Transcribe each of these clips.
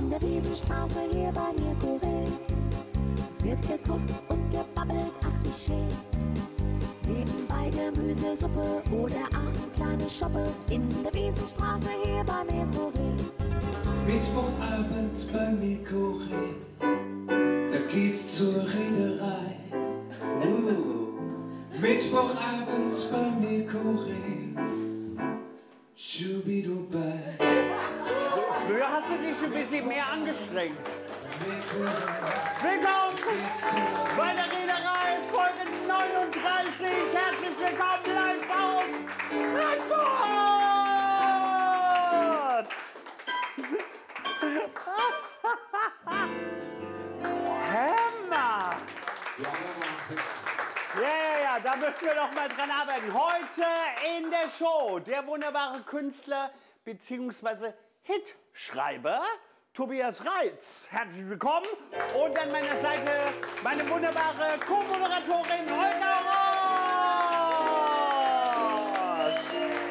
In der Wiesenstraße hier bei mir Kurel wird gekocht und gebabbelt, ach wie schön. Nebenbei Gemüsesuppe oder eine kleine Schoppe. In der Wiesenstraße hier bei mir Kurel. Mittwochabends bei Mikoré, da geht's zur Reederei. Mittwochabends bei Mikoré, Schubidubai. Früher hast du dich ein bisschen mehr angestrengt. Willkommen bei der Reederei, Folge 39. Herzlich willkommen live aus Frankfurt! Hammer! Ja, da müssen wir noch mal dran arbeiten. Heute in der Show der wunderbare Künstler bzw. Hitschreiber Tobias Reitz. Herzlich willkommen. Und an meiner Seite meine wunderbare Co-Moderatorin Olga Rosch.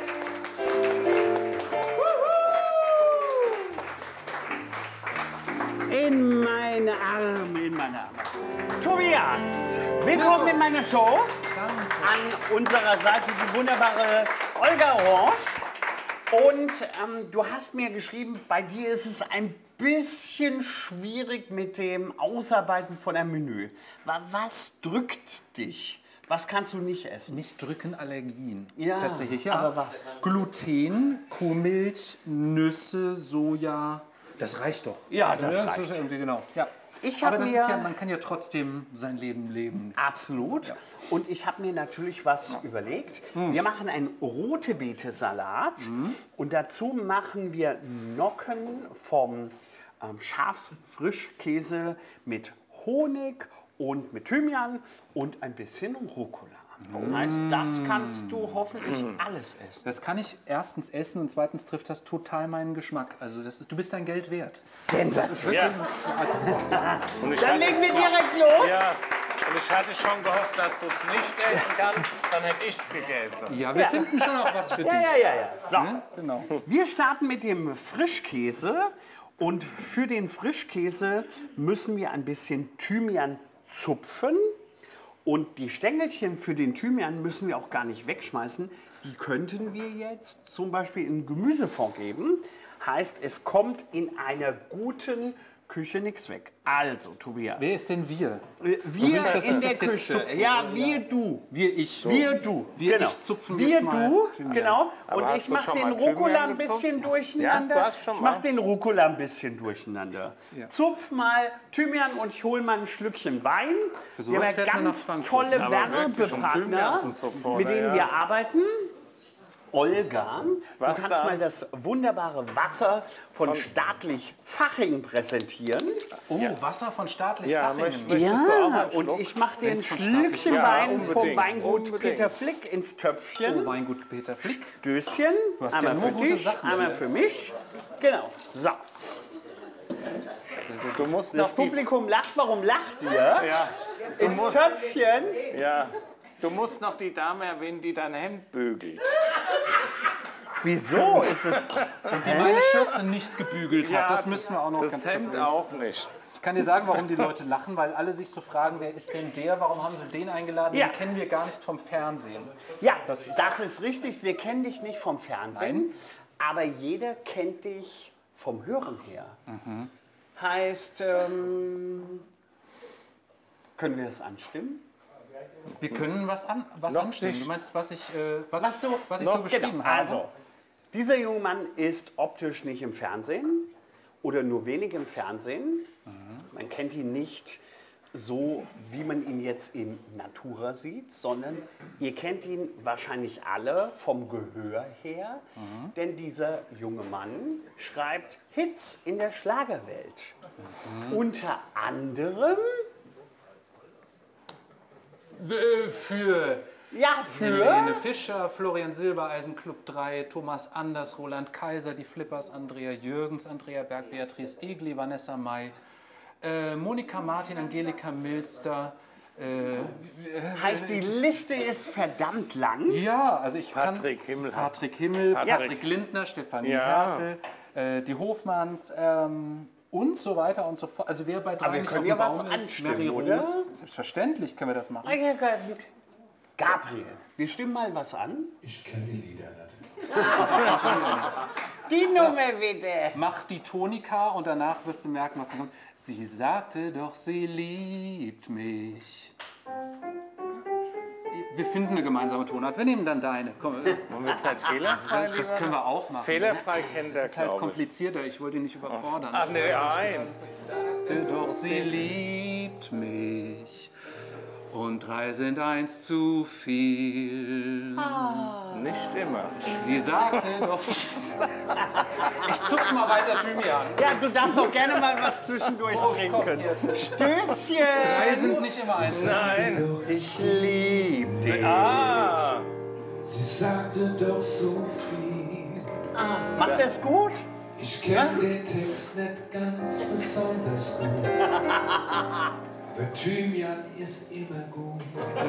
In meine Arme, in meine Arme. Tobias, willkommen in meiner Show. An unserer Seite die wunderbare Olga Rosch. Und du hast mir geschrieben, bei dir ist es ein bisschen schwierig mit dem Ausarbeiten von einem Menü. Was drückt dich? Was kannst du nicht essen? Nicht drücken Allergien. Ja, Tatsächlich, ja. aber was? Gluten, Kuhmilch, Nüsse, Soja. Das reicht doch. Ja, das reicht. Ist irgendwie genau. Ja. Aber das ist ja, man kann ja trotzdem sein Leben leben. Absolut. Ja. Und ich habe mir natürlich was überlegt. Wir machen einen rote Beete-Salat und dazu machen wir Nocken vom Schafsfrischkäse mit Honig und mit Thymian und ein bisschen Rucola. Heißt, das kannst du hoffentlich alles essen. Das kann ich erstens essen und zweitens trifft das total meinen Geschmack. Also du bist dein Geld wert. Sensationell. Ja. Dann legen wir direkt los. Ja, und ich hatte schon gehofft, dass du es nicht essen kannst, dann hätte ich es gegessen. Ja, wir finden schon auch was für dich. Ja. So, Ne? Genau. wir starten mit dem Frischkäse. Und für den Frischkäse müssen wir ein bisschen Thymian zupfen. Und die Stängelchen für den Thymian müssen wir auch gar nicht wegschmeißen. Die könnten wir jetzt zum Beispiel in Gemüsefond geben. Heißt, es kommt in einer guten Küche nichts weg. Also, Tobias. Wer ist denn wir? Wir willst, dass in ich der das jetzt Küche. zupfe, Ja, oder? wir, du. Wir, ich. Wir, du. Wir, genau. ich zupfen wir, jetzt mal du. Thymian. Genau. Aber Und hast ich du mache schon den mal Rucola Thymian ein bisschen gezupft? durcheinander. Ja, du hast schon ich mal. mache den Rucola ein bisschen durcheinander. Ja. Zupf mal Thymian und ich hole mal ein Schlückchen Wein. Für Wir haben sowas ja fährt man nach ganz Frankfurt. tolle Aber wirklich, um Werbepartner, Thymian zu zupfen, mit oder? denen wir arbeiten. Olga, Was du kannst da? mal das wunderbare Wasser von Staatlich Faching präsentieren. Oh, Wasser von staatlich Ja, Fachingen. möchtest du auch Ja, einen und Schluck? ich mache den Wenn's von Schlückchen Ja, Wein vom unbedingt, Weingut unbedingt. Peter Flick ins Töpfchen. Oh, Weingut Peter Flick. Döschen. Du hast ja Einmal nur für gute dich, Sachen, einmal Alter. für mich. Genau. So. Du musst Das noch die, Publikum lacht. Warum lacht ihr? ja, Ins Töpfchen. ja, du musst noch die Dame erwähnen, die dein Hemd bügelt. Wieso ist es? Und die meine Schürze nicht gebügelt hat. Das müssen wir auch noch Das ganz Hemd kurz auch nicht. Ich kann dir sagen, warum die Leute lachen, weil alle sich so fragen, wer ist denn der? Warum haben sie den eingeladen? Ja. Den kennen wir gar nicht vom Fernsehen. Ja, Das ist- das ist richtig. Wir kennen dich nicht vom Fernsehen, aber jeder kennt dich vom Hören her. Heißt, können wir das anstimmen? Wir können was anstimmen. nicht. Du meinst, was ich Was so Genau. beschrieben habe? Also, dieser junge Mann ist optisch nicht im Fernsehen oder nur wenig im Fernsehen. Man kennt ihn nicht so, wie man ihn jetzt in Natura sieht, sondern ihr kennt ihn wahrscheinlich alle vom Gehör her, denn dieser junge Mann schreibt Hits in der Schlagerwelt. Unter anderem Für ja, Helene Fischer, Florian Silbereisen, Club 3, Thomas Anders, Roland Kaiser, die Flippers, Andrea Jürgens, Andrea Berg, Beatrice Egli, Vanessa May, Monika Martin, Angelika Milster. heißt, die Liste ist verdammt lang. Ja, also ich Patrick Himmel. Patrick Himmel, Patrick. Patrick Lindner, Stefanie Ja. Hertel, die Hofmanns, und so weiter und so fort. Also wer bei 3 Aber wir nicht können auf ja dem was Baum ist, anstimmen, Mary oder? Rose. Selbstverständlich können wir das machen. Gabriel, wir stimmen mal was an. Ich kenne die Lieder nicht. Die Nummer bitte. Mach die Tonika und danach wirst du merken, was da kommt. Sie sagte doch, sie liebt mich. Wir finden eine gemeinsame Tonart. Wir nehmen dann deine. Komm, Und ist das fehlerfrei? das können wir auch machen. Fehlerfrei kennt er, Das ist halt glaube ich. komplizierter. Ich wollte ihn nicht überfordern. Ach nee, nein. Doch sie liebt mich und 3 sind 1 zu viel. Nicht immer. Sie sagte doch. Ich zuck mal weiter Thymian. Ja, du darfst auch gerne mal was zwischendurch trinken. Stößchen. 3 sind nicht immer 1. Nein. Ich lieb dich. Ah. Sie sagte doch so viel. Macht das gut? Ich kenn den Text nicht ganz besonders gut. Aber Thymian ist immer gut.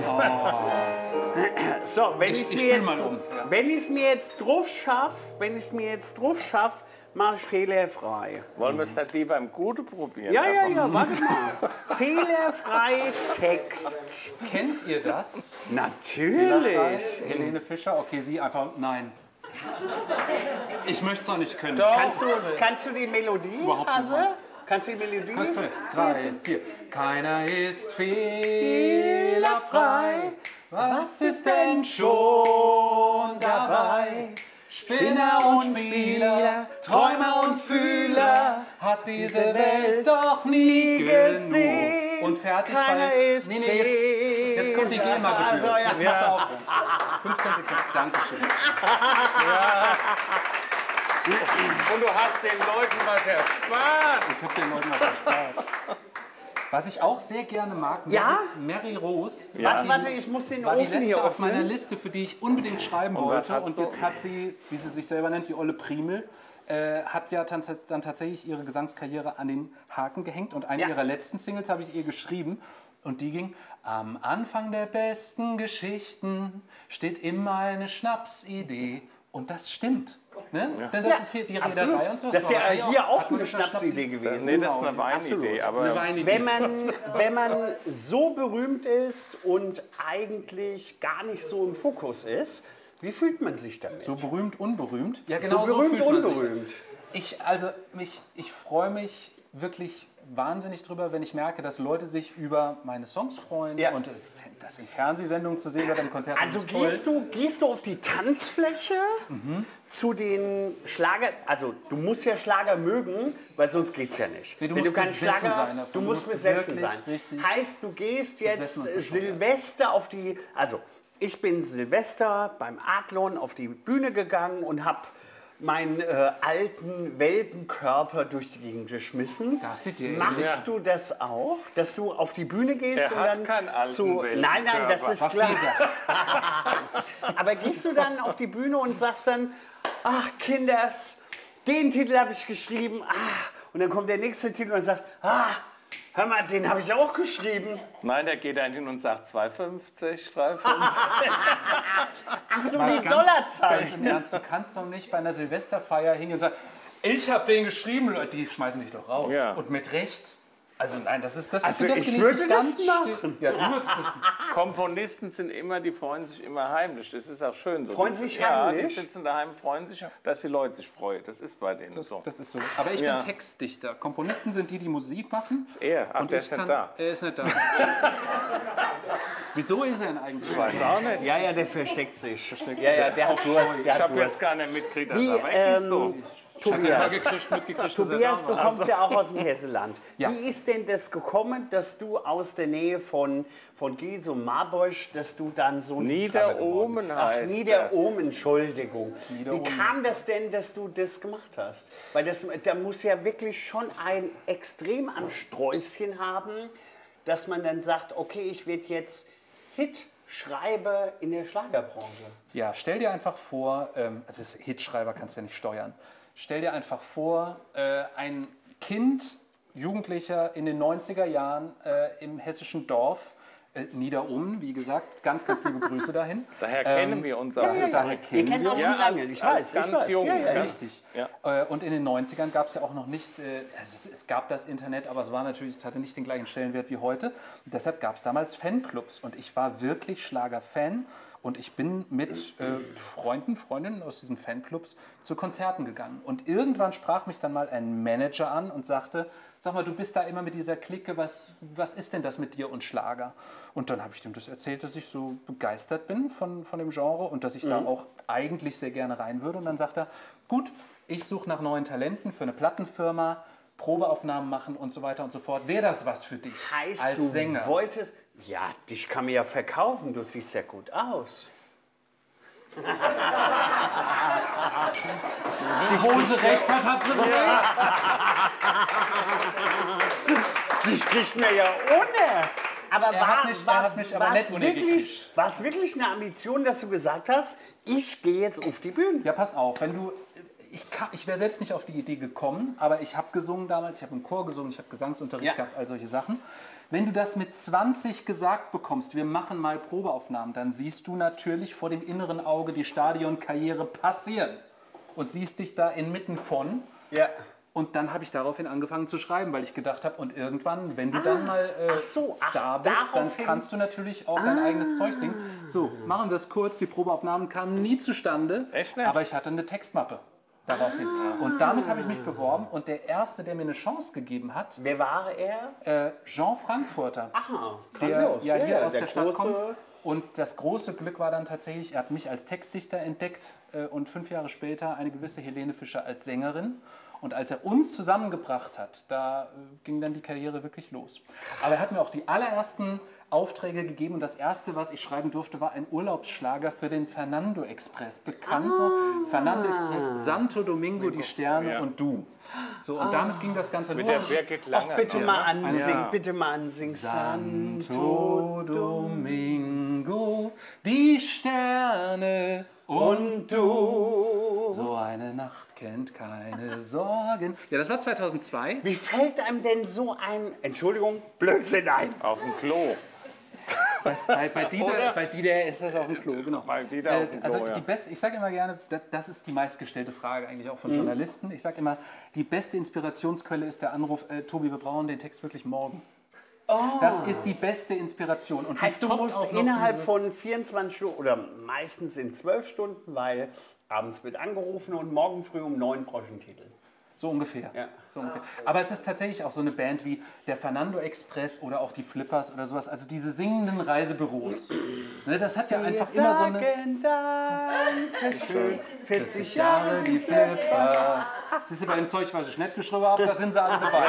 So, wenn Ich ich es mir spiel jetzt, mal um, ja. wenn ich's mir jetzt drauf schaff, mache ich fehlerfrei. Wollen wir es nicht lieber im Gute probieren? Ja, ja, Einfach- ja, warte mal. Fehlerfrei Text. Kennt ihr das? Natürlich. Helene Fischer? Okay, sie einfach. Nein. Ich möchte es noch nicht können. Kannst du die Melodie, Überhaupt nicht. Hase? Kannst du die Melodie? 3, 4. Keiner ist fehlerfrei. Was ist denn schon dabei? Spinner und Spieler, Träumer und Fühler hat diese Welt doch nie gesehen. Und fertig, Keiner weil... ist jetzt kommt die GEMA-Gebühr. Also, ja. Jetzt machst du auf. 15 Sekunden. Dankeschön. Und du hast den Leuten was erspart. Ich habe den Leuten was erspart. Was ich auch sehr gerne mag, Ja? Mary Rose. Warte, ich muss den War die Ofen hier letzte auf meiner öffnen. Liste, für die ich unbedingt schreiben wollte. hat Und so- jetzt hat sie, wie sie sich selber nennt, die Olle Primel, hat ja dann tatsächlich ihre Gesangskarriere an den Haken gehängt. Und eine Ja. ihrer letzten Singles habe ich ihr geschrieben. Und die ging: Am Anfang der besten Geschichten steht immer eine Schnapsidee. Und das stimmt. Ne? Denn das ist hier die Reederei und so. Das ist ja wahrscheinlich hier auch hat man eine mit einer Schnapsidee gewesen. Nee, das ist eine Genau, Weinidee. absolut. Aber Eine Weinidee. Wenn man so berühmt ist und eigentlich gar nicht so im Fokus ist, wie fühlt man sich damit? So berühmt, unberühmt. Ja, So berühmt, fühlt man sich. unberühmt. Ich freue mich wirklich wahnsinnig drüber, wenn ich merke, dass Leute sich über meine Songs freuen Ja. und das in Fernsehsendungen zu sehen oder im Konzert. Also das ist toll. gehst du auf die Tanzfläche zu den Schlager... Also du musst ja Schlager mögen, weil sonst geht's ja nicht. Nee, du Wenn musst keinen besessen sein davon. du Du musst musst besessen wirklich sein. richtig Heißt, du gehst jetzt besessen und bescheuert. Silvester auf die... Also ich bin Silvester beim Adlon auf die Bühne gegangen und habe meinen alten Welpenkörper durch die Gegend geschmissen. Das sieht dir Machst ähnlich. du das auch, dass du auf die Bühne gehst Er und hat dann keinen alten zu... Nein, das Welpenkörper. ist Was klar. sie sagt. Aber gehst du dann auf die Bühne und sagst dann, ach Kinders, den Titel habe ich geschrieben, und dann kommt der nächste Titel und sagt, hör mal, den habe ich auch geschrieben. nein, der geht dann hin und sagt 2,50, 3,50. Ach so, Mal die ganz Dollarzeichen. im Ernst, du kannst doch nicht bei einer Silvesterfeier hingehen und sagen, ich habe den geschrieben, Leute, die schmeißen dich doch raus. Ja. Und mit Recht. Also nein, das ist das. Also das ich genieße würde ganz das still. machen. Ja, du würdest das. Komponisten sind immer, die freuen sich immer heimlich. Das ist auch schön so. Freuen Die- sich Ja, heimlich? die sitzen daheim, freuen sich, dass die Leute sich freuen. Das ist bei denen so. Das ist so. Aber ich Ja. bin Textdichter. Komponisten sind die, die Musik machen. Er, ach, Und der ich ist nicht kann- da. Er ist nicht da. Wieso ist er denn eigentlich? Ich weiß auch nicht. Ja, ja, der versteckt sich. Der hat Durst. Ich habe jetzt gar nicht mitgekriegt, dass Wie, er weg ist. So. Tobias, Mitgekriegt, dass Tobias, er du da war. kommst ja auch aus dem Hesseland. Ja. Wie ist denn das gekommen, dass du aus der Nähe von Gies und Marburg, dass du dann so ein Liedschreiber geworden bist? Niederohmen Ach, heißt Niederohmen, Entschuldigung. Niederohmen Wie kam das denn, dass du das gemacht hast? Weil da muss ja wirklich schon ein Extrem am Sträußchen haben, dass man dann sagt, okay, ich werde jetzt Hitschreiber in der Schlagerbranche. Ja, stell dir einfach vor, also das Hitschreiber kannst du ja nicht steuern. Stell dir einfach vor, ein Kind, Jugendlicher in den 90er Jahren im hessischen Dorf Niederohmen, wie gesagt, ganz, ganz liebe Grüße dahin. Daher kennen wir uns auch. Daher kennen Ihr kennt wir auch uns. schon lange, ich weiß. Ganz jung. Ja. Richtig. Und in den 90ern gab es ja auch noch nicht, es gab das Internet, aber es hatte nicht den gleichen Stellenwert wie heute. Und deshalb gab es damals Fanclubs und ich war wirklich Schlager-Fan und ich bin mit Freundinnen aus diesen Fanclubs zu Konzerten gegangen. Und irgendwann sprach mich dann mal ein Manager an und sagte, sag mal, du bist da immer mit dieser Clique, was ist denn das mit dir und Schlager? Und dann habe ich ihm das erzählt, dass ich so begeistert bin von dem Genre und dass ich da auch eigentlich sehr gerne rein würde. Und dann sagt er, gut, ich suche nach neuen Talenten für eine Plattenfirma, Probeaufnahmen machen und so weiter und so fort. Wäre das was für dich Heißt, als du Sänger? wolltest... Ja, dich kann man ja verkaufen, du siehst sehr gut aus. Die Hose recht hat sie recht. Dich kriegt mir ja ohne. Aber Er hat mich aber nicht ohne gekriegt. war es wirklich eine Ambition, dass du gesagt hast, ich gehe jetzt auf die Bühne? Ja, pass auf, wenn du... Ich wäre selbst nicht auf die Idee gekommen, aber ich habe gesungen damals, ich habe im Chor gesungen, ich habe Gesangsunterricht gehabt, all solche Sachen. Wenn du das mit 20 gesagt bekommst, wir machen mal Probeaufnahmen, dann siehst du natürlich vor dem inneren Auge die Stadionkarriere passieren und siehst dich da inmitten von. Ja. Und dann habe ich daraufhin angefangen zu schreiben, weil ich gedacht habe, und irgendwann, wenn du dann mal Star bist, dann daraufhin. kannst du natürlich auch dein eigenes Zeug singen. So, machen wir es kurz, die Probeaufnahmen kamen nie zustande, Echt nicht? aber ich hatte eine Textmappe. Daraufhin. Und damit habe ich mich beworben und der Erste, der mir eine Chance gegeben hat, Wer war er? Jean Frankfurter, Aha, der grandios. ja hier aus der Stadt große- kommt. Und das große Glück war dann tatsächlich, er hat mich als Textdichter entdeckt und 5 Jahre später eine gewisse Helene Fischer als Sängerin. Und als er uns zusammengebracht hat, da ging dann die Karriere wirklich los. Aber er hat mir auch die allerersten Aufträge gegeben und das erste, was ich schreiben durfte, war ein Urlaubsschlager für den Fernando Express. Bekannter Fernando Express, Santo Domingo, die Sterne und du. So, und damit ging das Ganze los. Mit der Birgit Langer. Bitte mal ansingen, Ja. bitte mal ansingen. Santo Domingo, die Sterne und du. So eine Nacht kennt keine Sorgen. Ja, das war 2002. Wie fällt einem denn so ein, Entschuldigung, Blödsinn ein? Auf dem Klo. Bei Dieter ist das auf dem Klo, genau. Bei Dieter auf dem Klo, also ja. die beste, ich sage immer gerne, das ist die meistgestellte Frage eigentlich auch von Journalisten. Ich sage immer, die beste Inspirationsquelle ist der Anruf, Tobi, wir brauchen den Text wirklich morgen. Das ist die beste Inspiration. Und die Heißt, du toppt musst auch noch innerhalb dieses- von 24 Stunden oder meistens in 12 Stunden, weil abends wird angerufen und morgen früh um 9 Groschentitel. So ungefähr. Ja. So ungefähr. Aber es ist tatsächlich auch so eine Band wie der Fernando Express oder auch die Flippers oder sowas. Also diese singenden Reisebüros. Ne, das hat ja einfach immer so eine... Dankeschön, 40 Jahre die Flippers. Siehst du, bei dem Zeug, was ich nicht geschrieben habe, da sind sie alle dabei.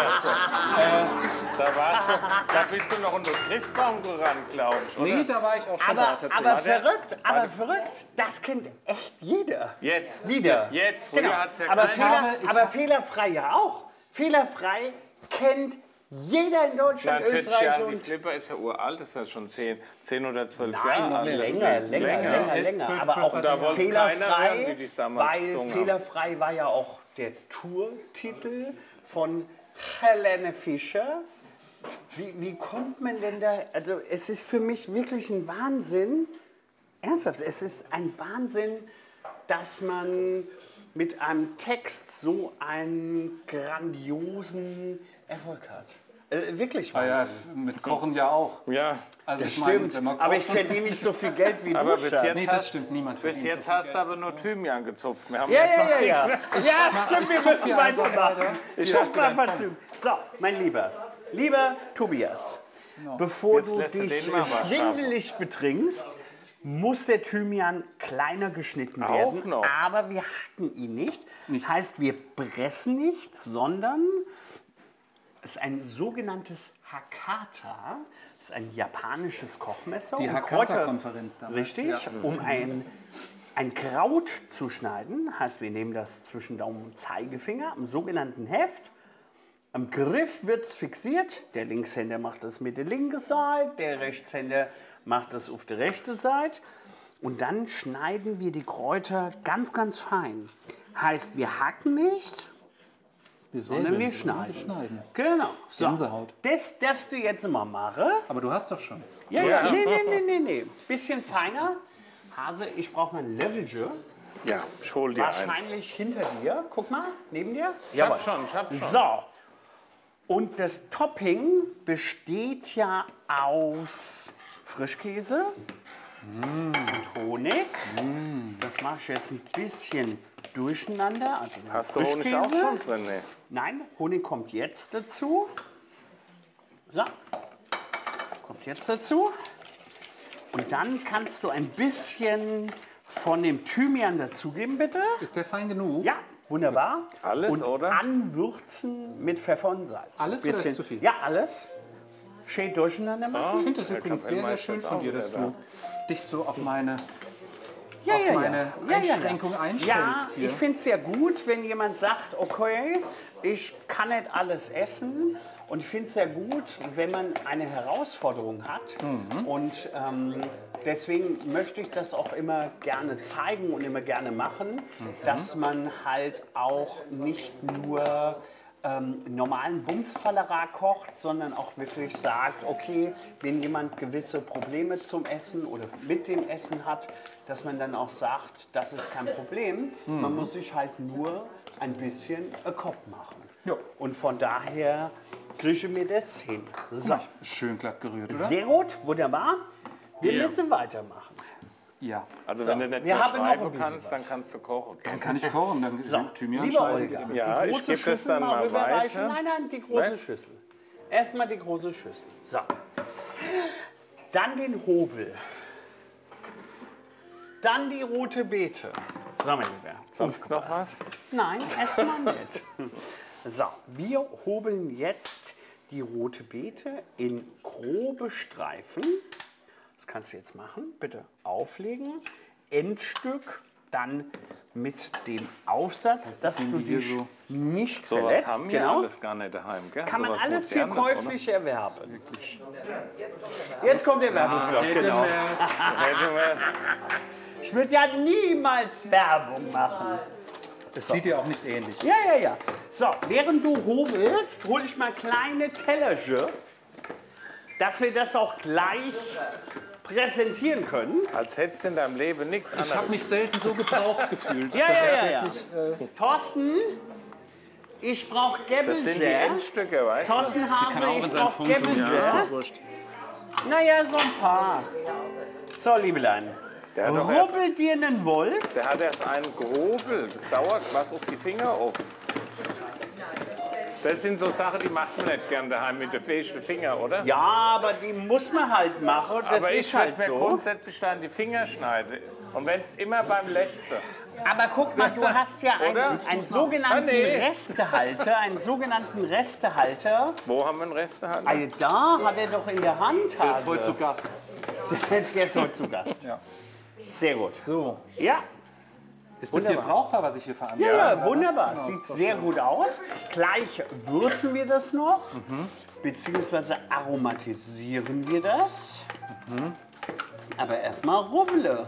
Da bist du noch unter Christbaum gerannt, glaube ich, oder? Nee, da war ich auch schon da tatsächlich. Aber verrückt, das kennt echt jeder. Jetzt. Wieder. Jetzt. Früher Genau. hat's ja Aber, keiner. aber fehlerfrei ja auch. Fehlerfrei kennt jeder in Deutschland, 40 Österreich Jahre, die und... Flipper ist ja uralt, das ist ja schon 10 oder 12 Nein, Jahre noch alt. länger. 12, Aber auch Da wollte keiner hören, fehlerfrei, wie die es damals weil gesungen haben. fehlerfrei war ja auch der Tourtitel von Helene Fischer. Wie kommt man denn da, also es ist für mich wirklich ein Wahnsinn, ernsthaft, es ist ein Wahnsinn, dass man mit einem Text so einen grandiosen Erfolg hat. Wirklich Ah ja, Wahnsinn. mit Kochen ja auch. Ja, Also Das ich meine, stimmt, wenn man aber ich kocht- verdiene nicht so viel Geld wie aber du, bis Schatz. jetzt, Nee, das stimmt, niemand bis verdient jetzt so viel hast du aber nur Thymian gezupft. Wir haben Ja, jetzt ja, noch ja, ja. nichts. Ja, stimmt, wir zupf müssen hier einfach weitermachen. weiter. Ich hab einfach zu. So, mein lieber Tobias, bevor Jetzt du lässt du dich den mal was schwindelig betrinkst, muss der Thymian kleiner geschnitten werden, noch. aber wir hacken ihn nicht. Heißt, wir pressen nicht, sondern es ist ein sogenanntes Hakata. Das ist ein japanisches Kochmesser. Die um Hakata-Konferenz damals, Richtig, ja. um ein Kraut zu schneiden. Heißt, wir nehmen das zwischen Daumen und Zeigefinger, am sogenannten Heft. Am Griff wird es fixiert. Der Linkshänder macht das mit der linken Seite, der Rechtshänder macht das auf der rechten Seite. Und dann schneiden wir die Kräuter ganz, ganz fein. Heißt, wir hacken nicht, sondern wir schneiden. schneiden. Genau. So. Gänsehaut. Das darfst du jetzt immer machen. Aber du hast doch schon. Ja, nee. Bisschen feiner. Hase, ich brauche mal ein Löffelchen. Ja, ich hol dir eins. Wahrscheinlich hinter dir. Guck mal, neben dir. Ich hab schon. So. Und das Topping besteht ja aus Frischkäse und Honig. Das mache ich jetzt ein bisschen durcheinander. Also Hast du Honig auch schon drin? Nee. Nein, Honig kommt jetzt dazu. So, kommt jetzt dazu. Und dann kannst du ein bisschen von dem Thymian dazugeben, bitte. Ist der fein genug? Ja, wunderbar. Alles, und oder? Anwürzen mit Pfeffer und Salz. Alles oder ist zu viel? Ja, alles. Schön durcheinander machen. Ich finde das übrigens sehr, sehr schön von dir, dass du dich so auf meine Einschränkung einstellst Ja, hier. ich finde es ja gut, wenn jemand sagt, okay, ich kann nicht alles essen. Und ich finde es ja gut, wenn man eine Herausforderung hat. Und deswegen möchte ich das auch immer gerne zeigen und immer gerne machen, dass man halt auch nicht nur normalen Bumsfallera kocht, sondern auch wirklich sagt, okay, wenn jemand gewisse Probleme zum Essen oder mit dem Essen hat, dass man dann auch sagt, das ist kein Problem, man muss sich halt nur ein bisschen Kopf machen. Ja. Und von daher kriege ich mir das hin. So. Schön glatt gerührt, oder? Sehr gut, wunderbar. Wir müssen weitermachen. Ja. Also wenn du nicht wir mehr haben noch ein schreiben bisschen kannst, dann kannst du kochen. Dann kann ich kochen, dann Thymian Lieber schneiden. Olga, Ja, die ich große gebe das Schüssel dann mal rüberreichen. weiter. Nein, die große Ne? Schüssel. Erstmal die große Schüssel. So. Dann den Hobel. Dann die rote Beete. So, mein Lieber. Sonst noch was? Nein, erstmal nicht. So, wir hobeln jetzt die rote Beete in grobe Streifen. Das kannst du jetzt machen. Bitte auflegen. Endstück dann mit dem Aufsatz, dass du die hier dich so- nicht So was verletzt. haben wir Genau. alles gar nicht daheim, gell? Kann man Sowas alles hier Modernes, käuflich erwerben. Jetzt kommt der Werbeblock, genau. Hätten wir Ich würde ja niemals Werbung machen. Das sieht dir auch nicht ähnlich. Ja. So, während du hobelst, hole ich mal kleine Tellerchen, dass wir das auch gleich präsentieren können. als hättest du in deinem Leben nichts Ich habe anderes. mich selten so gebraucht gefühlt. Ja. Wirklich, Thorsten, ich brauche Das sind die Gäbelchen. Endstücke, weißt du? Thorsten kann Hase, auch ich in seinen brauche Funk tun, ja, ist Gäbelchen. das wurscht. Naja, so ein paar. So, Liebelein, Der hat, doch erst, rubbelt dir einen Wolf. der hat erst einen Gehobel. Das dauert was auf die Finger auf. Das sind so Sachen, die macht man nicht gern daheim mit den fähigen Finger, oder? Ja, aber die muss man halt machen. Das Aber ist ich halt würde mir so. grundsätzlich dann die Finger schneiden. Und wenn es immer beim Letzten. Aber guck mal, du hast ja Oder? einen sogenannten Ah, nee. Restehalter, Wo haben wir einen Rest daheim? Also da hat er doch in der Hand, Der ist Hase. heute zu Gast. Der ist heute zu Gast. Ja. Sehr gut. So. Ja, Ist das hier Wunderbar. brauchbar, was ich hier veranstalte? ja, wunderbar. Genau, Sieht ist doch sehr schön. gut aus. Gleich würzen wir das noch, beziehungsweise aromatisieren wir das. Aber erstmal rubbele.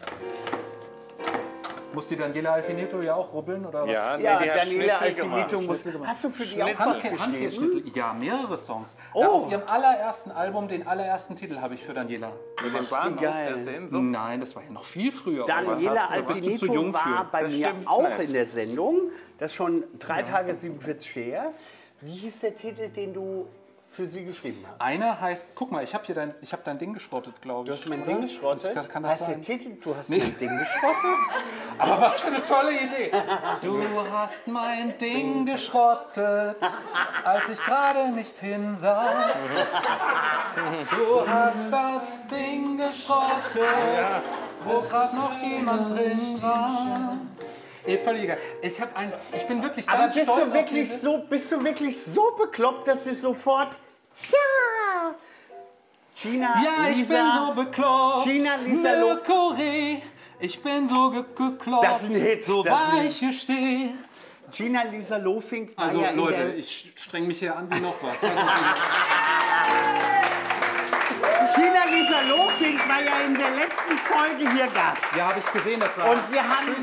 Muss die Daniela Alfinito ja auch rubbeln oder was? Ja, Ja, nee, die hat Daniela Schnitzel Alfinito gemacht. muss. Schnitzel gemacht. Hast du für die auch was geschrieben? Handkehrschnitzel. Ja, mehrere Songs. Oh. Ja, auf ihrem allerersten Album, den allerersten Titel habe ich für Daniela. Mit dem Bahnhof geil. der Sehnsucht. Nein, das war ja noch viel früher. Daniela Da bist du zu Alfinito jung war für. bei Das mir stimmt auch nicht. in der Sendung. Das ist schon 3 Tage 47 her. Wie hieß der Titel, den du für sie geschrieben hast? Einer heißt, guck mal, ich habe dein Ding geschrottet, glaube ich. Du hast mein oder? Ding geschrottet? Kann das heißt sein? der Titel, du hast mein Ding geschrottet? Aber was für eine tolle Idee. Du hast mein Ding geschrottet, als ich gerade nicht hinsah. Du hast das Ding geschrottet, wo gerade noch jemand drin war. Völlig egal. Ich bin wirklich Aber ganz bist stolz du, wirklich auf diese... so, bist du wirklich so bekloppt, dass du sofort... Tja! Gina, Ja, ich Lisa, bin so bekloppt. Gina, Lisa, Lo- Mercury. Ich bin so gekloppt. Das ist ein Hit, So das ist ein war Hit. ich hier stehe. Gina Lisa Lofink war Also ja in Leute, der... ich streng mich hier an wie noch was. Gina-Lisa Lofink war ja in der letzten Folge hier Gast. Ja, habe ich gesehen, das war Und wir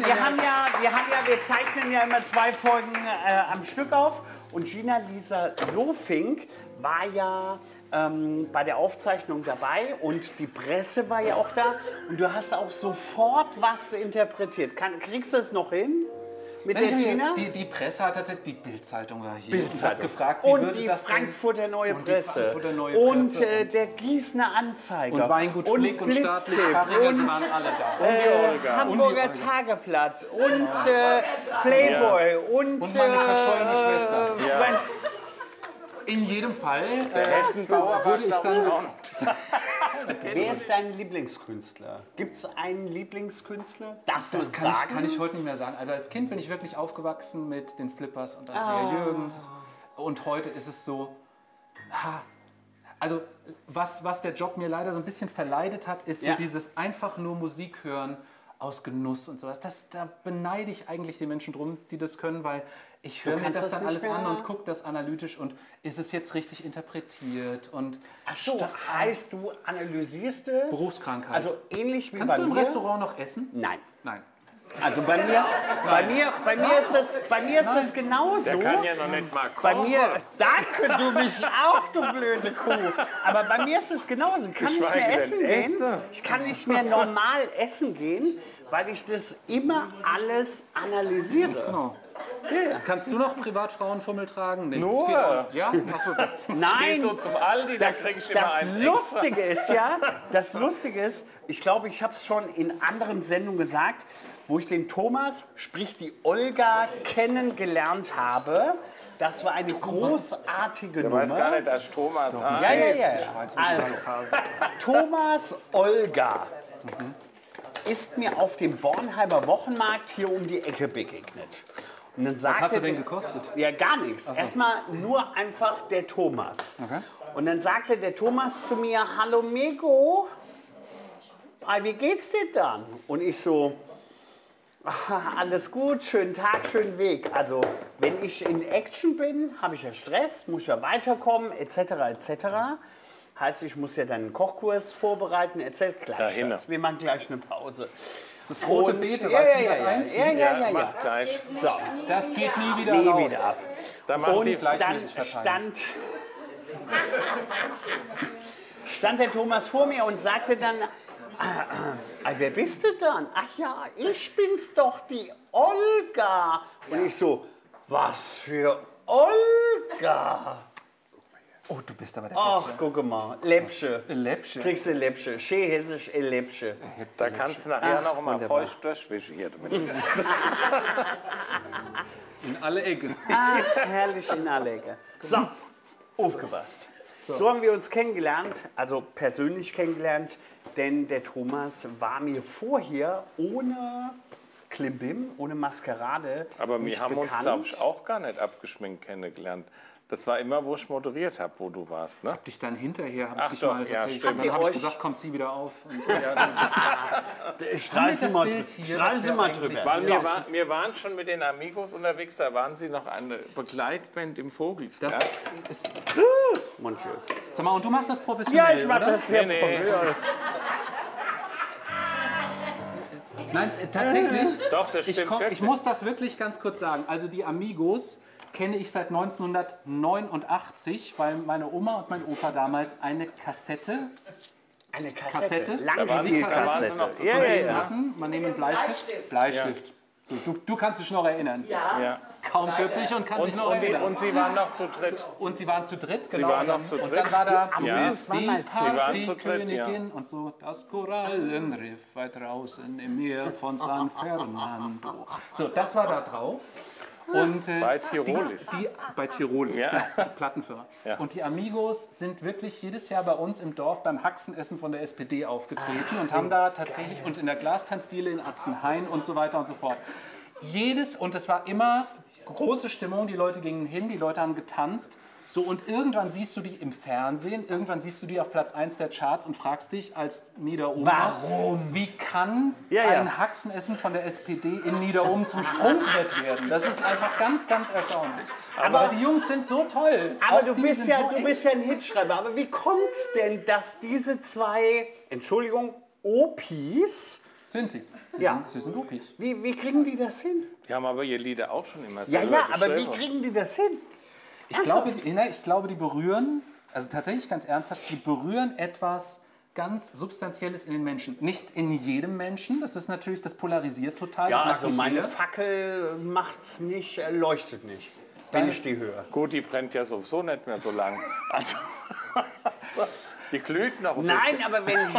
schön zeichnen ja immer 2 Folgen am Stück auf. Und Gina-Lisa Lofink war ja bei der Aufzeichnung dabei und die Presse war ja auch da. Und du hast auch sofort was interpretiert. Kriegst du es noch hin? Mit der Gina? Die Presse hat tatsächlich, die Bild-Zeitung war hier. Bild-Zeitung. Und hat gefragt, wie und würde die das Frankfurter Neue und Presse. Die Frankfurter Neue Und Presse. der Gießener Anzeiger. Und Weingut Flick und Staatlich Blitztipp. Fachringer, sie waren alle da. Hamburger Tageblatt und Playboy und meine verschollene Schwester. mein- In jedem Fall Hessenbauer würde ich dann... Wer ist dein Lieblingskünstler? Gibt es einen Lieblingskünstler? Darfst du es Das sagen? kann ich heute nicht mehr sagen. Also als Kind bin ich wirklich aufgewachsen mit den Flippers und Andrea Jürgens. Und heute ist es so... Also was der Job mir leider so ein bisschen verleidet hat, ist so Ja. dieses einfach nur Musik hören aus Genuss und sowas. Da beneide ich eigentlich die Menschen drum, die das können, weil ich höre mir kannst das das dann nicht alles mehr- an und gucke das analytisch und ist es jetzt richtig interpretiert und Ach so, heißt du analysierst es? Berufskrankheit. Also ähnlich wie Kannst bei du im mir? Restaurant noch essen? Nein. Nein. Also bei mir ist es genauso. Der kann ja noch nicht mal Bei kochen. mir, danke, du bist auch, du blöde Kuh. Aber bei mir ist es genauso. Ich kann nicht mehr Geschweige essen denn gehen. essen. Ich kann nicht mehr normal essen gehen, weil ich das immer alles analysiere. Genau. Kannst du noch Privatfrauenfummel tragen? Nee. Nur. Das geht auch. Ja? Achso. Nein, Gehst so zum Aldi, da krieg ich immer das eins Lustige ist ja, ich glaube, ich habe es schon in anderen Sendungen gesagt, wo ich den Thomas, sprich die Olga, kennengelernt habe. Das war eine großartige Ich Nummer. weiß gar nicht, dass Thomas Ja. Also, Thomas Olga ist mir auf dem Bornheimer Wochenmarkt hier um die Ecke begegnet. Und dann sagte hat sie denn der- gekostet? Ja, gar nichts. Erstmal nur einfach der Thomas. Okay. Und dann sagte der Thomas zu mir, hallo Mego, wie geht's dir dann? Und ich so, alles gut, schönen Tag, schönen Weg. Also, wenn ich in Action bin, habe ich ja Stress, muss ja weiterkommen, etc., etc. Heißt, ich muss ja dann einen Kochkurs vorbereiten, etc. Gleich, Dahin. Schatz, wir machen gleich eine Pause. Das ist rote Und- Beete, ja, weißt du, ja, wie das ja, einzieht? ja. Mach's gleich. So, Das geht nie wieder nie raus. wieder ab. Da machen Und Sie dann gleichmäßig verteilen. stand der Thomas vor mir und sagte dann, wer bist du dann? Ach ja, ich bin's doch, die Olga. Und ich so, was für Olga? Oh, du bist aber der Ach, Beste. guck mal, Läppsche. Läppsche. Kriegst du Läppsche, schön hessisch, Läppsche. Da kannst du nachher Ach, noch mal wunderbar. feucht durchwischen hier damit. In alle Ecken. Herrlich in Allega. So, aufgepasst. So haben wir uns kennengelernt, also persönlich kennengelernt, denn der Thomas war mir vorher ohne Klimbim, ohne Maskerade Aber wir nicht haben uns, bekannt. glaube ich, auch gar nicht abgeschminkt kennengelernt. Das war immer, wo ich moderiert habe, wo du warst, ne? Dich dann hinterher, habe Ach ich dich doch, mal ja, tatsächlich. stimmt. Und dann habe Habt ich ihr gesagt, kommt sie wieder auf. Und, Strahl sie das mal, Bild hier, strahl das sie wär mal eigentlich- drüber. Weil So. wir waren schon mit den Amigos unterwegs, da waren sie noch eine Begleitband im das Vogelsberg. ist, Mon Dieu. sag mal, und du machst das professionell, Ja, ich mache oder? das sehr Nee, nee. professionell. Nein, tatsächlich. Doch, das Ich, stimmt komm, ich wirklich. muss das wirklich ganz kurz sagen. Also die Amigos kenne ich seit 1989, weil meine Oma und mein Opa damals eine Kassette Eine Kassette? Da waren sie Langspielkassette. noch zu Ja, dritt, ja, ne? ja. hatten. Man nimmt einen Bleistift. So, du kannst dich noch erinnern. Ja. Kaum 40 und kann sich noch erinnern. Und sie waren noch zu dritt. Und sie waren zu dritt, genau. waren noch zu und dritt. dann war da Ja. Miss waren die mal zu- Sie waren zu Partykönigin dritt, und so. Das Korallenriff weit draußen im Meer von San Fernando. So, das war da drauf. Und, Bei Tirolis. bei Tirolis, Ja. genau, die Plattenführer. Ja. Und die Amigos sind wirklich jedes Jahr bei uns im Dorf beim Haxenessen von der SPD aufgetreten und haben da tatsächlich, und in der Glastanzdiele in Atzenhain und so weiter und so fort. Und es war immer große Stimmung, die Leute gingen hin, die Leute haben getanzt. So, und irgendwann siehst du die im Fernsehen, irgendwann siehst du die auf Platz 1 der Charts und fragst dich als Niederohmer, Warum? wie kann Ja. ein Haxenessen von der SPD in Niederohm zum Sprungbrett werden? Das ist einfach ganz, ganz erstaunlich. Aber die Jungs sind so toll. Aber Auch du die bist sind ja so echt. ein Hitschreiber. Aber wie kommt's denn, dass diese zwei, Entschuldigung, Opis, Sind sie. Ja. Sie sind Opis. wie kriegen die das hin? Wir haben aber ihr Lieder auch schon immer Ja, selber ja, aber wie geschrieben. kriegen die das hin? Ich glaube, die berühren, also tatsächlich ganz ernsthaft, die berühren etwas ganz Substanzielles in den Menschen. Nicht in jedem Menschen, das ist natürlich, das polarisiert total. das Ja, mag also nicht meine jeder. Fackel macht's nicht, leuchtet nicht, wenn ich die höre. Gut, die brennt ja sowieso nicht mehr so lang. Also, die glüht noch ein Nein, bisschen. aber wenn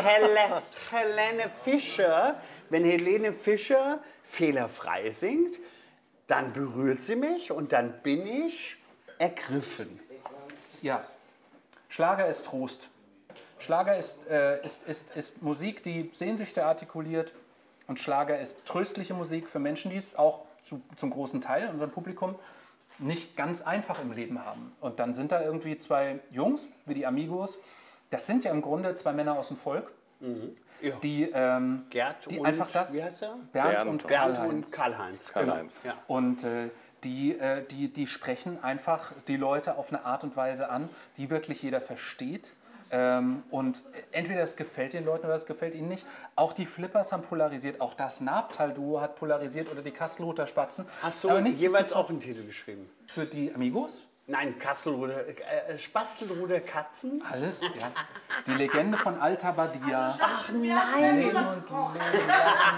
Helene Fischer fehlerfrei singt, dann berührt sie mich und dann bin ich ergriffen. Ja, Schlager ist Trost. Schlager ist Musik, die Sehnsüchte artikuliert. Und Schlager ist tröstliche Musik für Menschen, die es auch zum großen Teil in unserem Publikum nicht ganz einfach im Leben haben. Und dann sind da irgendwie zwei Jungs, wie die Amigos. Das sind ja im Grunde zwei Männer aus dem Volk, Ja. die, Gerd die und, einfach das... wie heißt er? Bernd und Bernd Karl-Heinz. und Karl-Heinz. Karl-Heinz. Ja. Und die sprechen einfach die Leute auf eine Art und Weise an, die wirklich jeder versteht. Und entweder es gefällt den Leuten oder es gefällt ihnen nicht. Auch die Flippers haben polarisiert, auch das Nabtal-Duo hat polarisiert oder die Kastelruther Spatzen. Hast du Aber jeweils nichtsdestotrotz auch einen Titel geschrieben? für die Amigos? Nein, Spastelruder Katzen. Alles, ja. Die Legende von Alta Badia. Ach nein! Leben und leben lassen.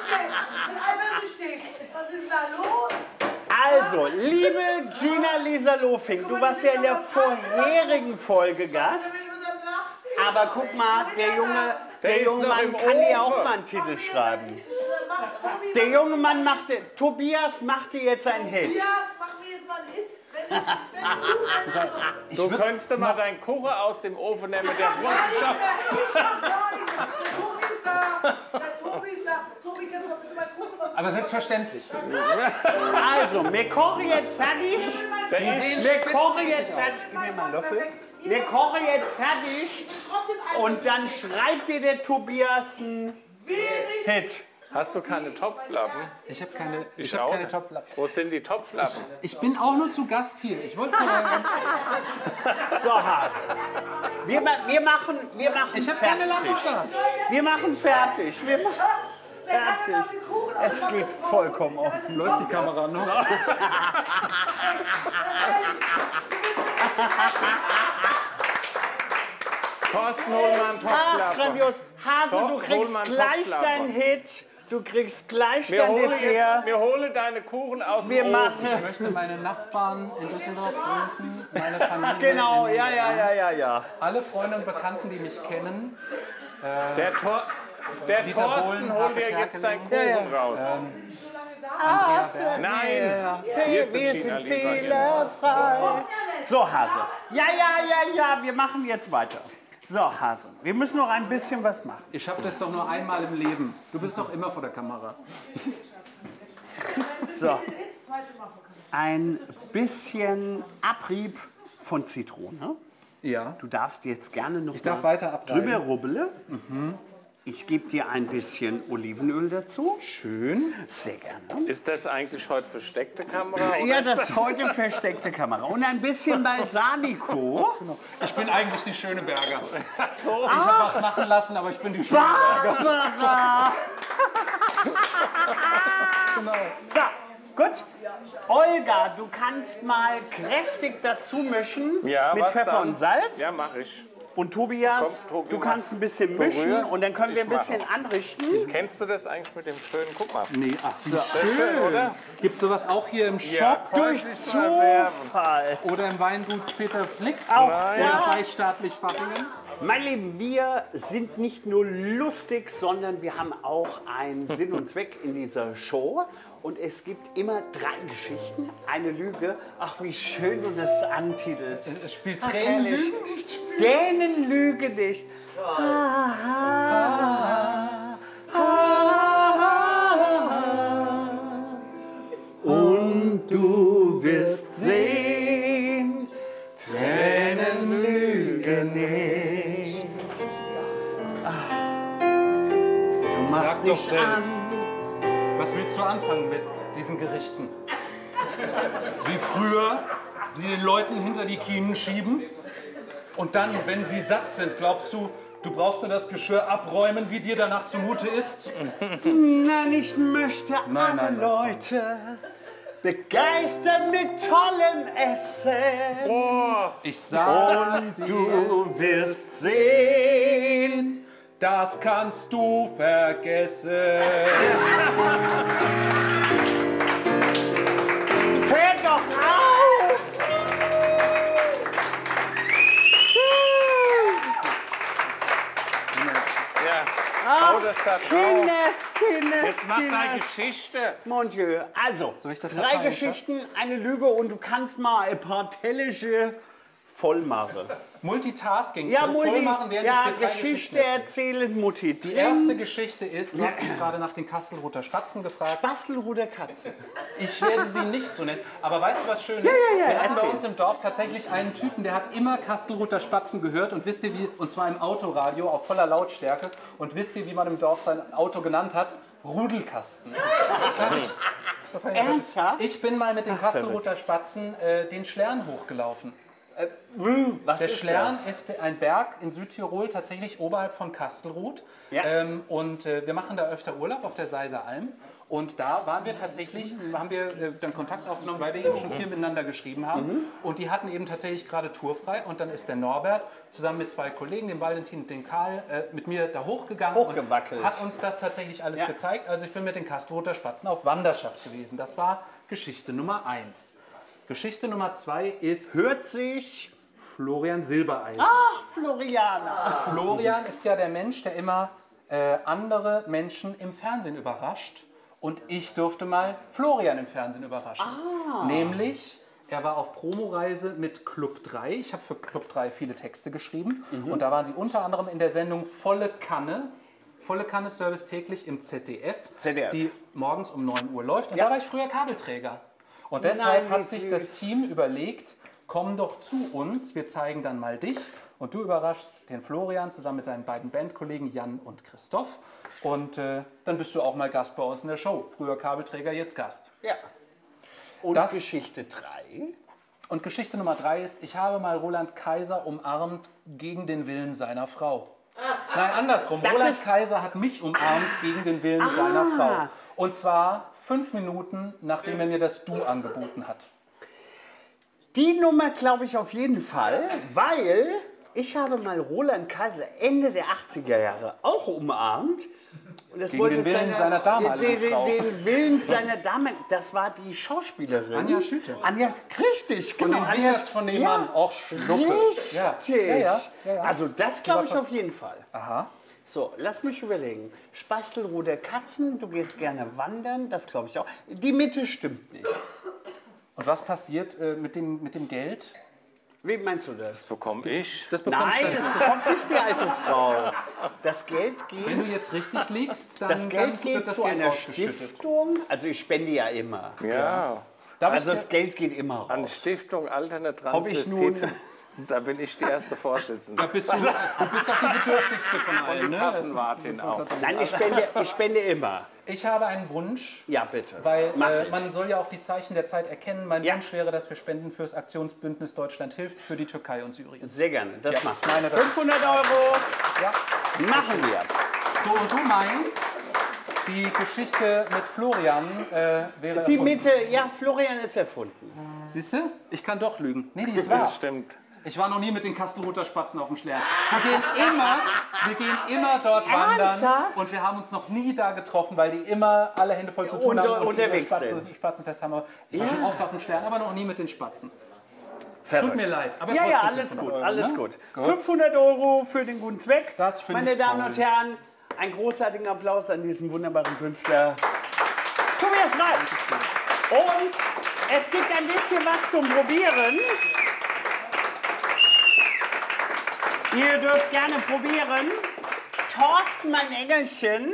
Was ist da los? Also, liebe Gina Lisa Lofink, du warst ja in der vorherigen Folge Gast. Aber guck mal, der junge noch Mann im kann dir auch Ofen. mal einen Titel schreiben. Der junge Mann Tobias machte jetzt einen Hit. Tobias, mach mir jetzt mal einen Hit. Wenn Du könntest mal deinen Kuchen aus dem Ofen nehmen, der ich mach gar nicht mehr. Der Tobi ist da. Tobi, kannst du mal bitte meinen Kuchen aus Aber selbstverständlich. Also, wir kochen jetzt fertig. Wir kochen jetzt fertig. Gib mir mal einen Löffel. Wir kochen jetzt fertig. Und dann schreibt dir der Tobias einen Hit. Hast du keine Topflappen? Ich habe keine, Ich hab auch keine nicht. Topflappen. Wo sind die Topflappen? Ich bin auch nur zu Gast hier. Ich wollte es nur mal ganz So, Hase. Wir machen Ich habe keine Lappen da. Wir machen fertig. Wir machen fertig. Es geht vollkommen offen. Läuft die Kamera noch? Thorsten, hol mal einen Ach, Topflappen. grandios. Hase, du Hol kriegst mal einen gleich Topflappen. deinen Hit. Du kriegst gleich Wir dein hole, Dessert. wir hole deine Kuchen aus Wir dem machen. Ofen. Ich möchte meine Nachbarn in Düsseldorf grüßen, meine Familie. Genau, in ja. Alle Freunde und Bekannten, die mich kennen. Der Dieter Thorsten Bohlen, holt Harpe dir jetzt deinen Kuchen Kerkeling. raus. Andrea Berg. Nein, Wir Gina sind Lisa hier. fehlerfrei. So, Hase. Ja, wir machen jetzt weiter. So, Hase, wir müssen noch ein bisschen was machen. Ich habe das doch nur einmal im Leben. Du bist doch immer vor der Kamera. So, ein bisschen Abrieb von Zitrone. Ja. Du darfst jetzt gerne noch Ich darf mal weiter abreiben. drüber rubbeln. Ich gebe dir ein bisschen Olivenöl dazu. Schön. Sehr gerne. Ist das eigentlich heute versteckte Kamera? Oder? Ja, das ist heute versteckte Kamera. Und ein bisschen Balsamico. Ich bin eigentlich die Schöneberger. So. Ich habe was machen lassen, aber ich bin die Schöneberger. Barbara! So, gut. Olga, du kannst mal kräftig dazu mischen Ja, mit was Pfeffer dann? und Salz. Ja, mach ich. Und Tobias, Komm, Tobi, du mach. kannst ein bisschen mischen Berührst, und dann können wir ich ein bisschen mache. anrichten. Kennst du das eigentlich mit dem schönen? Guck mal. Nee, ach, wie Das ist schön, oder? Gibt es sowas auch hier im Shop? Ja, Durch käuflich zu erwerben. Zufall. Oder im Weingut Peter Flick? Auch Oder das. bei Staatlich Fachingen? Mein Lieben, wir sind nicht nur lustig, sondern wir haben auch einen Sinn und Zweck in dieser Show. Und es gibt immer 3 Geschichten, eine Lüge. Ach, wie schön du das antitelst. Es spielt Ach, Tränen herrlich. lügen nicht. Tränen lüge nicht. Und du wirst sehen, dir nicht. Du machst Sag doch dich an. selbst. Was willst du anfangen mit diesen Gerichten? Wie früher sie den Leuten hinter die Kiemen schieben und dann, wenn sie satt sind, glaubst du, du brauchst nur das Geschirr abräumen, wie dir danach zumute ist? Nein, ich möchte alle nein, Leute begeistern mit tollem Essen. Ich sag dir, Du wirst sehen. das kannst du vergessen. Hör doch auf! Ja. Hau das da drauf. Kindes, Jetzt mach deine Geschichte. Mon Dieu. Also, Soll ich das 3 verteilen, Geschichten, eine Lüge und du kannst mal ein paar tellische voll machen. Multitasking. Ja, voll machen, während ja, ich dir 3 Geschichte Geschichten erzähle. erzählen, Mutti. Die erste Geschichte ist, du hast mich gerade nach den Kastelruther Spatzen gefragt. Bastelruder Katze. Ich werde sie nicht so nennen. Aber weißt du, was schön ist? ja, Wir hatten bei erzähl. uns im Dorf tatsächlich einen Typen, der hat immer Kastelruther Spatzen gehört. Und wisst ihr wie, und zwar im Autoradio auf voller Lautstärke. Und wisst ihr, wie man im Dorf sein Auto genannt hat? Rudelkasten. Ernsthaft? Ich bin mal mit den Kastelruther Spatzen den Schlern hochgelaufen. Was Der ist Schlern das? ist ein Berg in Südtirol, tatsächlich oberhalb von Kastelruth. Ja. Wir machen da öfter Urlaub auf der Seiser Alm. Und da waren wir tatsächlich, haben wir dann Kontakt aufgenommen, weil wir eben schon viel miteinander geschrieben haben. Und die hatten eben tatsächlich gerade tourfrei. Und dann ist der Norbert zusammen mit 2 Kollegen, dem Valentin und dem Karl, mit mir da hochgegangen. Hochgewackelt. Und hat uns das tatsächlich alles gezeigt. Also ich bin mit den Kastelruther Spatzen auf Wanderschaft gewesen. Das war Geschichte Nummer 1. Geschichte Nummer 2 ist Hört sich. Florian Silbereisen. Ach, Floriana. Florian ist ja der Mensch, der immer andere Menschen im Fernsehen überrascht. Und ich durfte mal Florian im Fernsehen überraschen. Nämlich, er war auf Promoreise mit Club 3. Ich habe für Club 3 viele Texte geschrieben. Und da waren sie unter anderem in der Sendung Volle Kanne. Volle Kanne Service täglich im ZDF, die morgens um 9 Uhr läuft. Und da war ich früher Kabelträger. Und deshalb Nein, hat wie sich süß. das Team überlegt, komm doch zu uns, wir zeigen dann mal dich. Und du überraschst den Florian zusammen mit seinen beiden Bandkollegen Jan und Christoph. Und dann bist du auch mal Gast bei uns in der Show. Früher Kabelträger, jetzt Gast. Ja. Und Das- Geschichte 3. Und Geschichte Nummer 3 ist, ich habe mal Roland Kaiser umarmt gegen den Willen seiner Frau. Nein, andersrum. Das Roland ist- Kaiser hat mich umarmt gegen den Willen seiner Frau. Und zwar 5 Minuten, nachdem er mir das Du angeboten hat. Die Nummer glaube ich auf jeden Fall, weil ich habe mal Roland Kaiser Ende der 80er Jahre auch umarmt. Und das Gegen den Willen seiner damaligen Frau. Den Willen seiner Dame, das war die Schauspielerin. Anja Schütte. Anja, richtig, Von genau. den Wicherts von nebenan, auch Schlucke. Richtig. Ja. Also das glaube ich auf jeden Fall. Aha. So, lass mich überlegen. Spastelruder Katzen, du gehst gerne wandern, das glaube ich auch. Die Mitte stimmt nicht. Und was passiert mit dem Geld? Wie meinst du das? Bekomme ich. Das bekommst Nein, du. das bekommt nicht die alte Frau. Das Geld Wenn du geht, jetzt richtig liegst, dann, das Geld dann geht wird das zu Geld einer ausgeschüttet. Stiftung. Also ich spende ja immer. Ja. Darf Also ich das Geld geht immer An raus. Stiftung Alterne Ob ich nun- Transvestiten. Da bin ich die erste Vorsitzende. da bist du bist doch die bedürftigste von allen. Ne? Das ist- Kassenwartin auch. Nein, ich spende immer. Ich habe einen Wunsch, Ja, bitte. weil Mach ich. man soll ja auch die Zeichen der Zeit erkennen. Mein Ja. Wunsch wäre, dass wir spenden fürs Aktionsbündnis Deutschland hilft für die Türkei und Syrien. Sehr gerne, das macht ich meine, das- 500 Euro Ja. machen wir. So, und du meinst, die Geschichte mit Florian wäre Die erfunden. Mitte, ja, Florian ist erfunden. Siehst du? Ich kann doch lügen. Nee, die ist wahr. Stimmt. Ich war noch nie mit den Kastelruther Spatzen auf dem Schlern. Wir gehen immer dort wandern Ernsthaft? und wir haben uns noch nie da getroffen, weil die immer alle Hände voll zu tun haben und Unterwegs die sind. Spatzenfest haben. Ich war schon oft auf dem Schlern, aber noch nie mit den Spatzen. Verrückt. Tut mir leid. Aber Ja, ja, trotzdem alles 500 gut, Euro, alles ne? gut. 500 Euro für den guten Zweck. Das finde Meine ich Damen toll. und Herren, einen großartigen Applaus an diesen wunderbaren Künstler Tobias Reitz. Und es gibt ein bisschen was zum Probieren. Ihr dürft gerne probieren. Thorsten, mein Engelchen,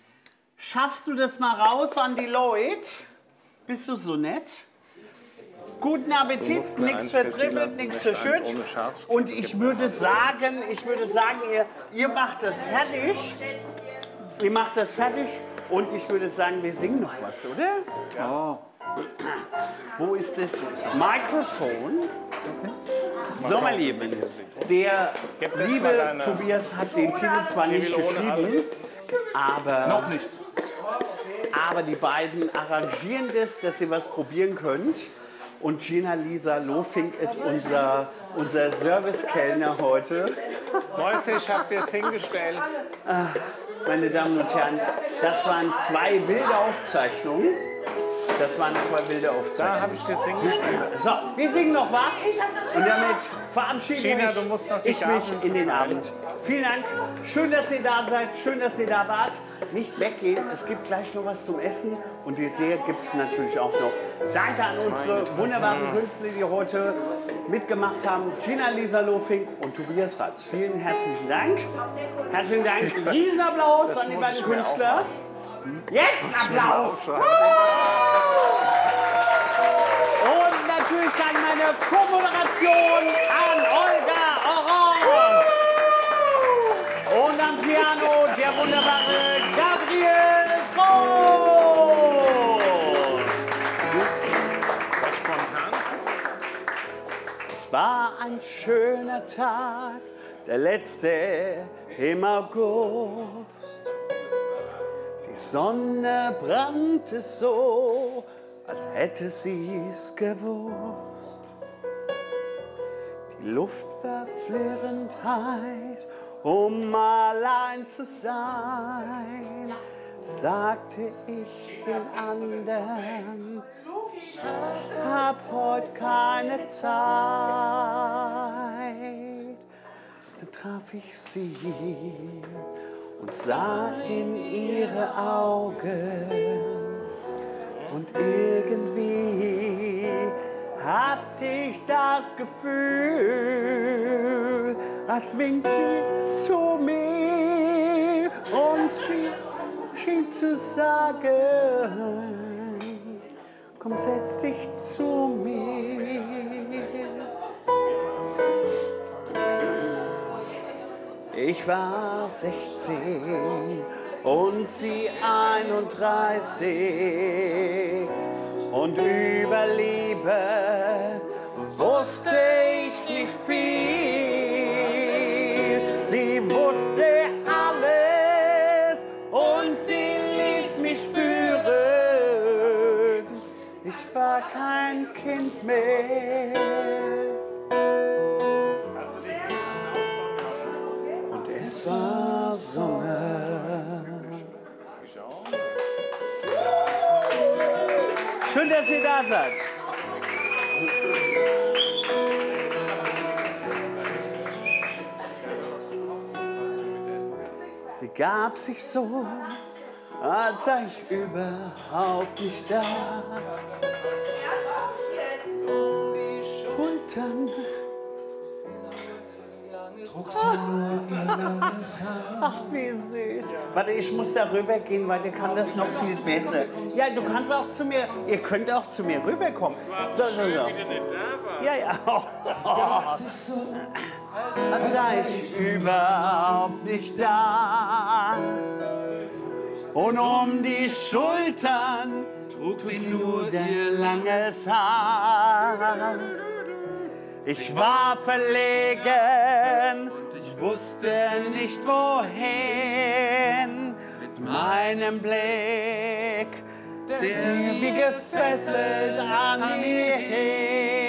schaffst du das mal raus an die Leute? Bist du so nett? Guten Appetit, nichts vertribbelt, nichts verschütt. Und ich würde sagen, ihr macht das fertig. Ihr macht das fertig und ich würde sagen, wir singen noch was, oder? Oh. Wo ist das Mikrofon? So, meine Lieben, der liebe Tobias hat den Titel zwar nicht geschrieben, aber... Noch nicht. Aber die beiden arrangieren das, dass ihr was probieren könnt. Und Gina-Lisa Lofink ist unser Servicekellner heute. Mäuse, ich hab dir das hingestellt. Meine Damen und Herren, das waren zwei wilde Aufzeichnungen. Da habe ich dir das hingestellt. So, wir singen noch was. Und damit verabschiede Gina, du musst noch die ich mich in den Abend. Vielen Dank. Schön, dass ihr da seid. Schön, dass ihr da wart. Nicht weggehen. Es gibt gleich noch was zum Essen. Und Dessert gibt es natürlich auch noch. Danke an unsere wunderbaren Künstler, die heute mitgemacht haben. Gina-Lisa Lofink und Tobias Ratz. Vielen herzlichen Dank. Herzlichen Dank. Riesenapplaus an die beiden Künstler. Jetzt Applaus! Und natürlich an meine Co-Moderation an Olga Orange. Und am Piano der wunderbare Gabriel Groß. Es war ein schöner Tag, der letzte im August. Die Sonne brannte so, als hätte sie's gewusst. Die Luft war flirrend heiß, um allein zu sein, sagte ich den anderen, hab heute keine Zeit. Dann traf ich sie und sah in ihre Augen und irgendwie hatte ich das Gefühl, als winkt sie zu mir und schien zu sagen, komm, setz dich zu mir. Ich war 16 und sie 31 und über Liebe wusste ich nicht viel. Sie wusste alles und sie ließ mich spüren, ich war kein Kind mehr. Es war Sommer. Schön, dass ihr da seid. Sie gab sich so, als sei ich überhaupt nicht da. Und dann ach, wie süß. Warte, ich muss da rüber gehen, weil der kann das noch viel besser. Ja, du kannst auch zu mir, ihr könnt auch zu mir rüberkommen. So. Ja. Als sei ich überhaupt nicht da. Und um die Schultern trug sie nur ihr langes Haar. Ich war verlegen, ich wusste nicht wohin. Mit meinem Blick, der wie gefesselt an mir hing.